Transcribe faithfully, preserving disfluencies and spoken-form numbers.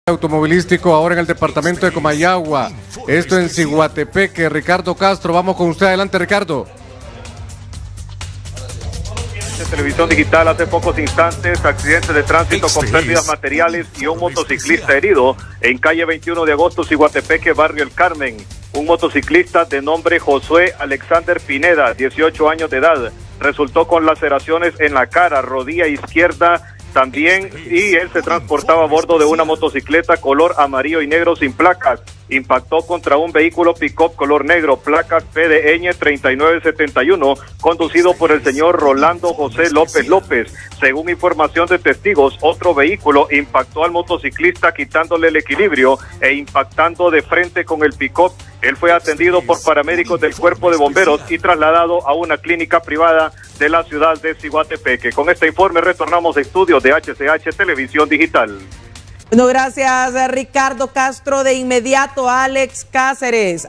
Automovilístico ahora en el departamento de Comayagua, esto en Ciguatepeque. Ricardo Castro, vamos con usted, adelante Ricardo. Televisión digital, hace pocos instantes, accidente de tránsito con pérdidas materiales y un motociclista herido en calle veintiuno de agosto, Ciguatepeque, barrio El Carmen. Un motociclista de nombre Josué Alexander Pineda, dieciocho años de edad, resultó con laceraciones en la cara, rodilla izquierda también, y él se transportaba a bordo de una motocicleta color amarillo y negro sin placas. Impactó contra un vehículo pick-up color negro, placas P D Ñ treinta y nueve setenta y uno, conducido por el señor Rolando José López López. Según información de testigos, otro vehículo impactó al motociclista quitándole el equilibrio e impactando de frente con el pick-up. Él fue atendido por paramédicos del Cuerpo de Bomberos y trasladado a una clínica privada de la ciudad de Ciguatepeque. Con este informe retornamos a estudios de H C H Televisión Digital. Bueno, gracias Ricardo Castro. De inmediato, Alex Cáceres.